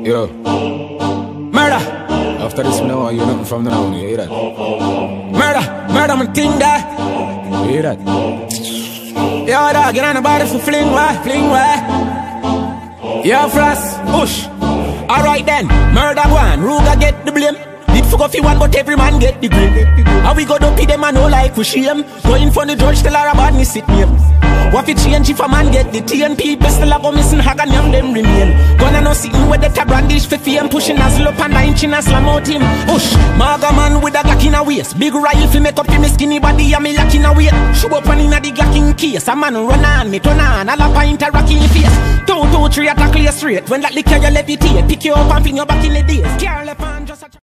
Yo. Murder. After this, now you nothing from now. You hear that? Murder, my thing that. You hear that? Yo, dog, get on the body for fling why? Yo, Frost, push. Alright then, murder one, Ruga get the blame. Did fuck off you one, but every man get the green. How we go to pay them and no like we shame. Going for the judge, tell her about me sit name. What if change if a man get the TNP? Best still go missing hag and yam them remain. Gonna no sitting with the tab brandish for fame. Pushing a slope and 9 and slam out him. Push, maga man with a Glock in a waist. Big rifle make up him skinny body and me lock in a weight. Shoot up and in a the Glock in case. A man run on me, turn on, all a pint a rock in your face. 2, 2, 3 attack clear straight. When that liquor you levitate, pick you up and fling you back in the days. Care left on just a